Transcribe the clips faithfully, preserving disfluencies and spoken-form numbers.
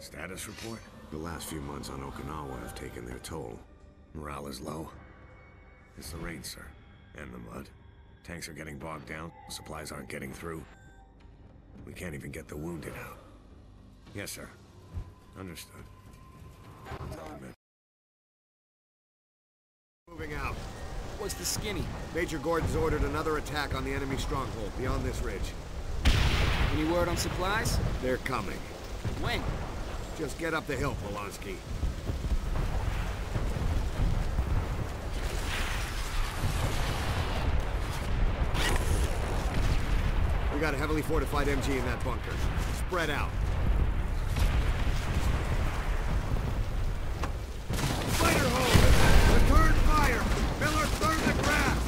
Status report? The last few months on Okinawa have taken their toll. Morale is low. It's the rain, sir. And the mud. Tanks are getting bogged down. Supplies aren't getting through. We can't even get the wounded out. Yes, sir. Understood. I'll tell the men. Moving out. What's the skinny? Major Gordon's ordered another attack on the enemy stronghold beyond this ridge. Any word on supplies? They're coming. When? Just get up the hill, Polonsky. We got a heavily fortified M G in that bunker. Spread out. Fighter hole! Return fire! Miller, burn the grass!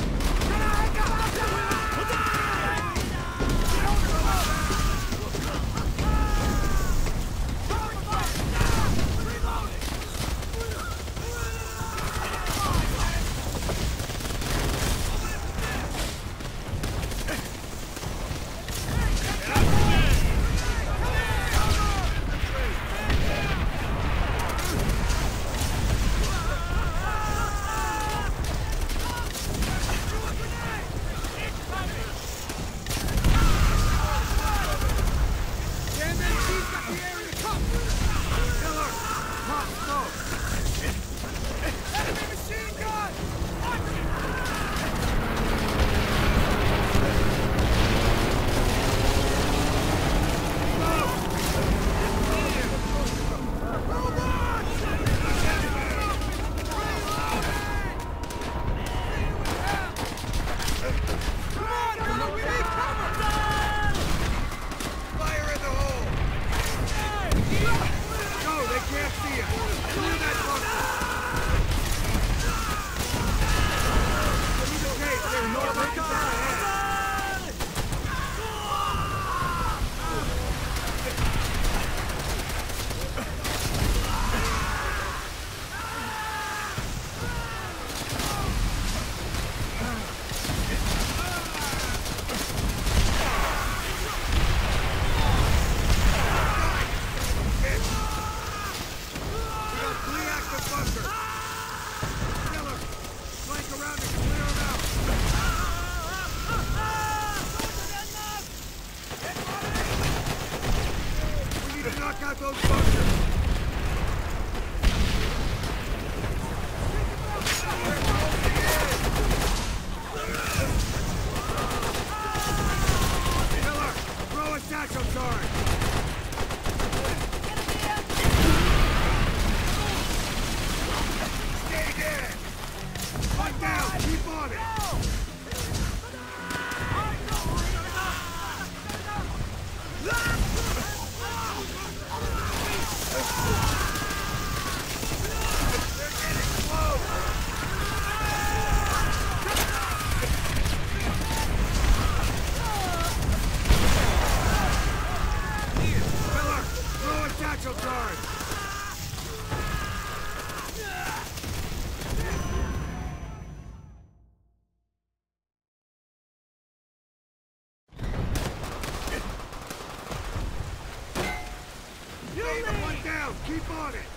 Keep on it!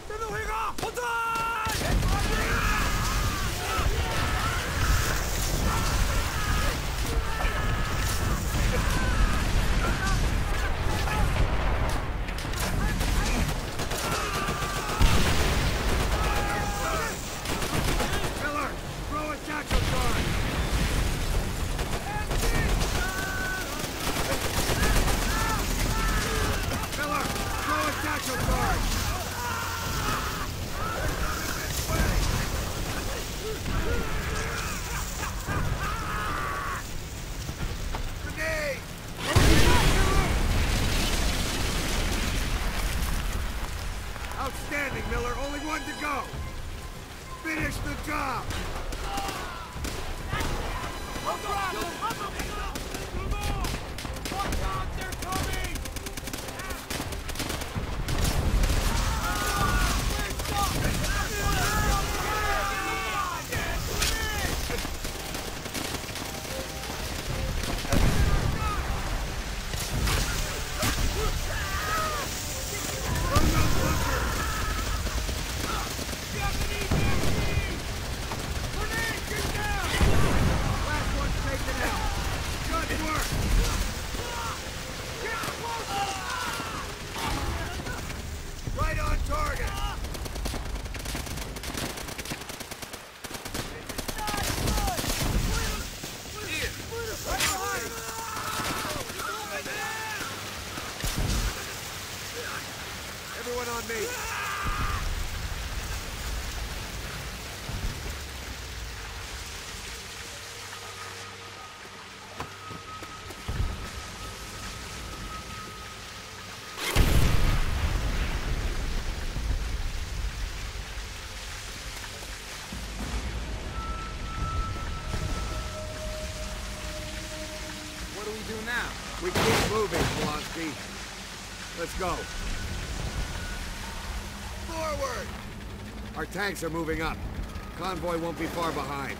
Miller, throw a satchel charge! Miller, throw a satchel charge! do we do now? We keep moving, Polonsky. Let's go. Forward! Our tanks are moving up. Convoy won't be far behind.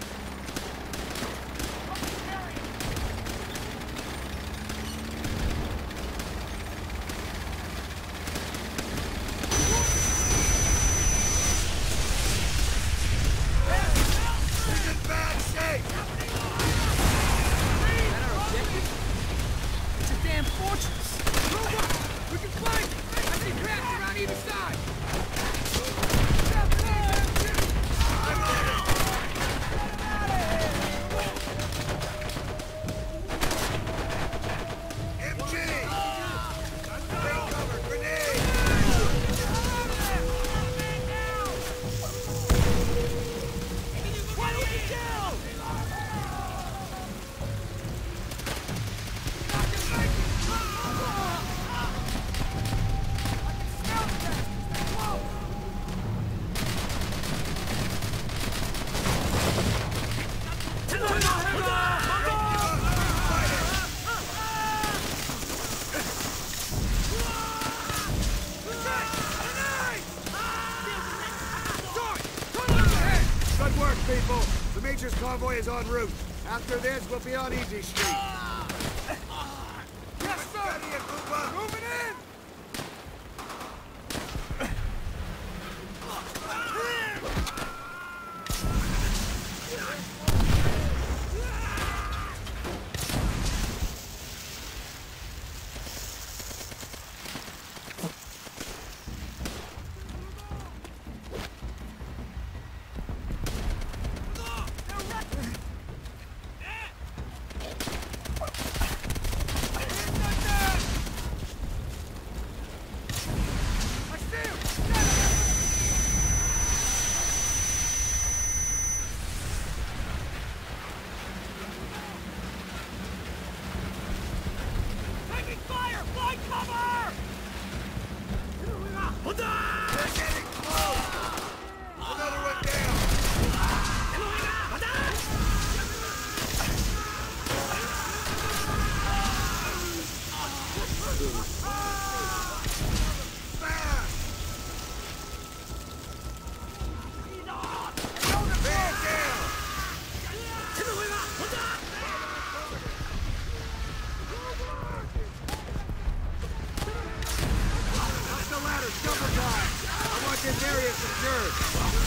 People, the Major's convoy is en route. After this, we'll be on Easy Street. Yes, sir! Moving in! This area is secured.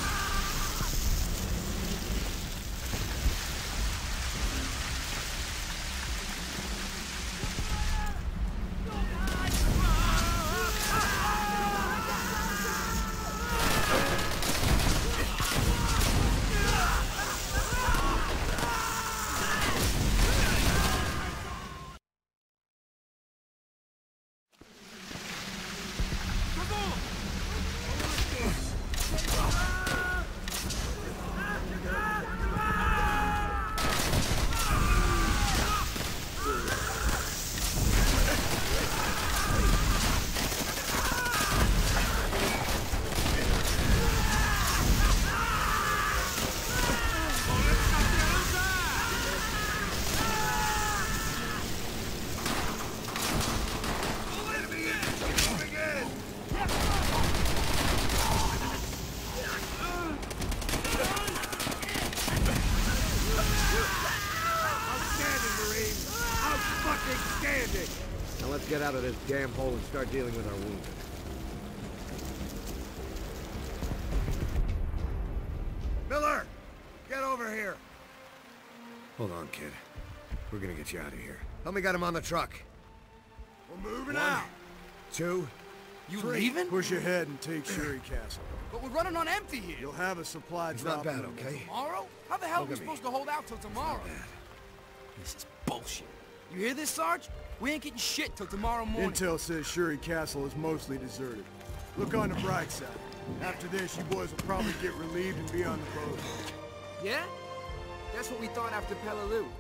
Now let's get out of this damn hole and start dealing with our wounded. Miller! Get over here! Hold on, kid. We're gonna get you out of here. Help me get him on the truck. We're moving One, out! Two, You three. leaving? Push ahead and take Sherry Castle. But we're running on empty here. You'll have a supply It's drop. not bad, in the okay? Tomorrow? How the hell Look are we at me. supposed to hold out till tomorrow? Not bad. This is bullshit. You hear this, Sarge? We ain't getting shit till tomorrow morning. Intel says Sherry Castle is mostly deserted. Look on the bright side. After this, you boys will probably get relieved and be on the boat. Yeah? That's what we thought after Peleliu.